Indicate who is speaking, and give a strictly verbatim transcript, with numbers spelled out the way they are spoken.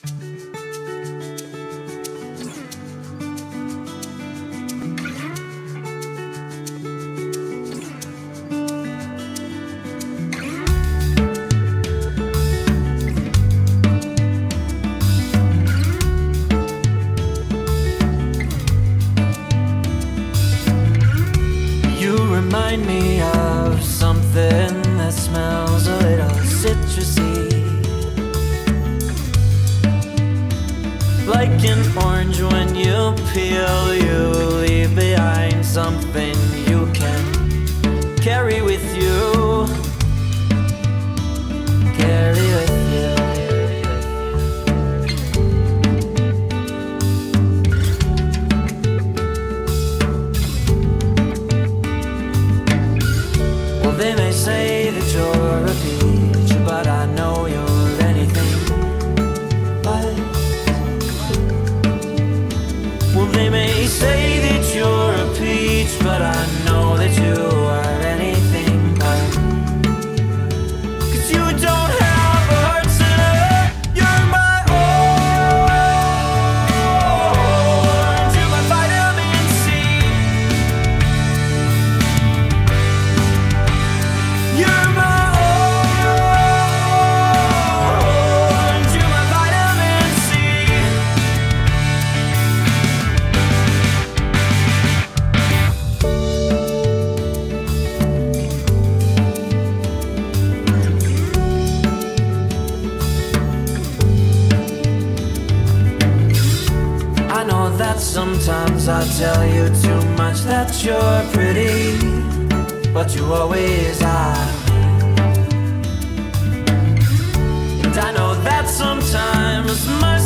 Speaker 1: Remind me of something that smells a little citrusy, like an orange when you peel. You leave behind something you can carry with you, carry with you. They may say that you're a peach, but I know you're anything but. Well, they may say that you're a peach, but I know that you are anything but. 'Cause you don't have a heart center, you're my orange, you're my vitamin C. You're my orange, you're my vitamin C. I know that sometimes I tell you too much, that you're pretty, but you always are. And I know that sometimes my